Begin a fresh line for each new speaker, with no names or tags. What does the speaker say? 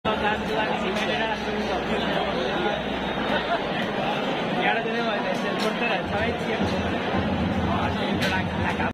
Dando la bicicleta era la segunda opción. Y ahora tenemos el portero, ¿sabéis? Siempre. La